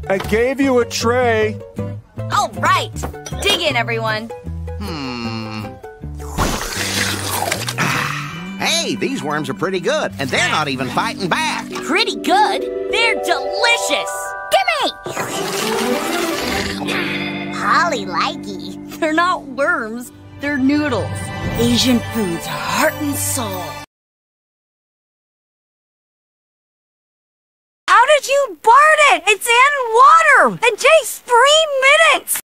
I gave you a tray. All right. Dig in, everyone. Hey, these worms are pretty good, and they're not even fighting back. Pretty good? They're delicious. Gimme! Holly likey. They're not worms. They're noodles. Asian food's heart and soul. How did you burn it? It's in water. It takes 3 minutes.